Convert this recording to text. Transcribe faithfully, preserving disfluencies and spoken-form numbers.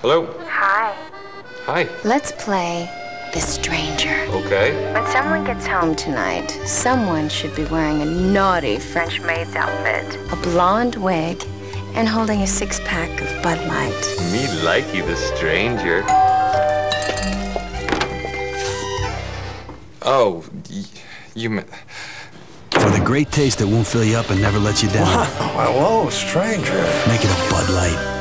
Hello? Hi. Hi. Let's play The Stranger. Okay. When someone gets home tonight, someone should be wearing a naughty French maid's outfit, a blonde wig, and holding a six-pack of Bud Light. Me likey the stranger. Oh, y you meant... For the great taste that won't fill you up and never let you down. Wow, whoa, stranger. Make it a Bud Light.